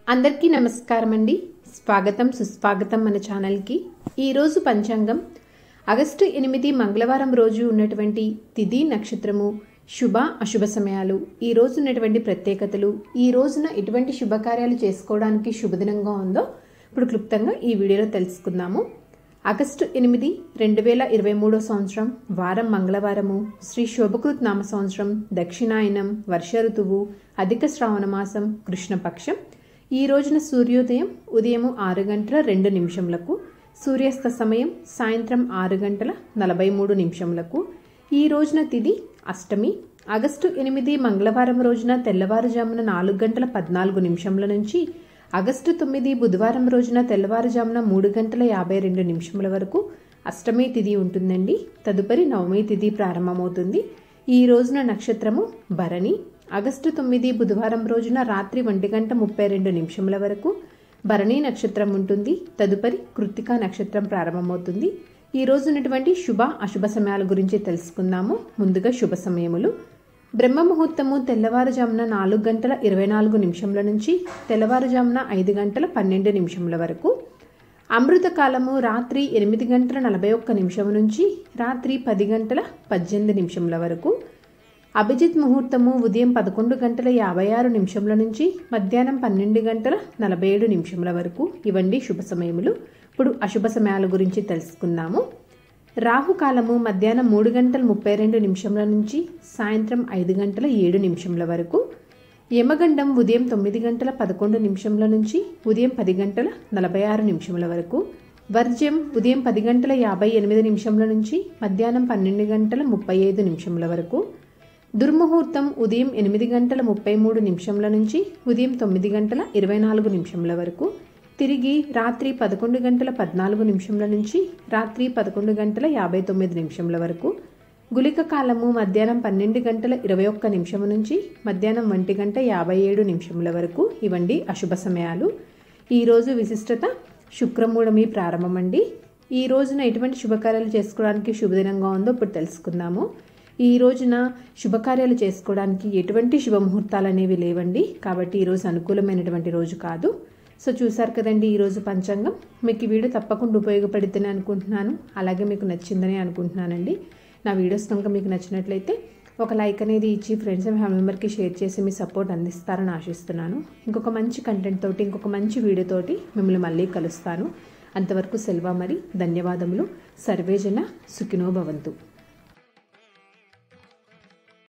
అందరికీ నమస్కారం అండి. స్వాగతం సుస్వాగతం మన ఛానల్కి. ఈరోజు పంచాంగం ఆగస్టు 8 మంగళవారం రోజు ఉన్నటువంటి తిథి నక్షత్రము, శుభ అశుభ సమయాలు, ఈ రోజు ఉన్నటువంటి ప్రత్యేకతలు, ఈ రోజున ఎటువంటి శుభకార్యాలు చేసుకోవడానికి శుభదినంగా ఉందో ఇప్పుడు క్లుప్తంగా ఈ వీడియోలో తెలుసుకుందాము. ఆగస్టు 8, 2023 సంవత్సరం, వారం మంగళవారము, శ్రీ శోభకృత్ నామ సంవత్సరం, దక్షిణాయనం, వర్ష ఋతువు, అధిక శ్రావణ మాసం, కృష్ణపక్షం. ఈ రోజున సూర్యోదయం ఉదయం 6:02 సూర్యాస్త సమయం సాయంత్రం 6:43. ఈ రోజున తిథి అష్టమి. ఆగస్టు 8 మంగళవారం రోజున తెల్లవారుజామున 4:14 నుంచి ఆగస్టు 9 బుధవారం రోజున తెల్లవారుజామున 3:52 వరకు అష్టమి తిథి ఉంటుందండి. తదుపరి నవమి తిథి ప్రారంభమవుతుంది. ఈ రోజున నక్షత్రము భరణి. ఆగస్టు 9 బుధవారం రోజున రాత్రి 1:32 వరకు భరణి నక్షత్రం ఉంటుంది. తదుపరి కృత్తికా నక్షత్రం ప్రారంభమవుతుంది. ఈ రోజు ఉన్నటువంటి శుభ అశుభ సమయాల గురించి తెలుసుకుందాము. ముందుగా శుభ సమయములు. బ్రహ్మ ముహూర్తము తెల్లవారుజామున 4:24 నుంచి తెల్లవారుజామున 5:12 వరకు. అమృత కాలము రాత్రి 8:41 నుంచి రాత్రి 10:18 వరకు. అభిజిత్ ముహూర్తము ఉదయం 11:56 నుంచి మధ్యాహ్నం 12:47 వరకు. ఇవండి శుభ సమయములు. ఇప్పుడు అశుభ సమయాల గురించి తెలుసుకుందాము. రాహుకాలము మధ్యాహ్నం 3:32 నుంచి సాయంత్రం 5:07 వరకు. యమగండం ఉదయం 9:11 నుంచి ఉదయం 10:46 వరకు. వర్జ్యం ఉదయం 10:58 నుంచి మధ్యాహ్నం 12:35 వరకు. దుర్ముహూర్తం ఉదయం 8:33 నుంచి ఉదయం 9:24 వరకు. తిరిగి రాత్రి 11:14 నుంచి రాత్రి 11:59 వరకు. గుళిక కాలము మధ్యాహ్నం 12:21 నుంచి మధ్యాహ్నం 1:57 వరకు. ఇవండి అశుభ సమయాలు. ఈరోజు విశిష్టత శుక్రమూఢమి ప్రారంభమండి. ఈ రోజున ఎటువంటి శుభకార్యాలు చేసుకోవడానికి శుభదినంగా ఉందో ఇప్పుడు తెలుసుకుందాము. ఈ రోజున శుభకార్యాలు చేసుకోవడానికి ఎటువంటి శుభముహూర్తాలు అనేవి లేవండి. కాబట్టి ఈరోజు అనుకూలమైనటువంటి రోజు కాదు. సో చూసారు కదండి ఈరోజు పంచాంగం. మీకు ఈ వీడియో తప్పకుండా ఉపయోగపడుతుందని అనుకుంటున్నాను. అలాగే మీకు నచ్చిందని అనుకుంటున్నానండి. నా వీడియోస్ కనుక మీకు నచ్చినట్లయితే ఒక లైక్ అనేది ఇచ్చి ఫ్రెండ్స్ అండ్ ఫ్యామిలీ మెంబర్కి షేర్ చేసి మీ సపోర్ట్ అందిస్తారని ఆశిస్తున్నాను. ఇంకొక మంచి కంటెంట్ తోటి ఇంకొక మంచి వీడియోతోటి మిమ్మల్ని మళ్ళీ కలుస్తాను. అంతవరకు సెలవు. మరి ధన్యవాదములు. సర్వేజన సుఖినో భవంతు.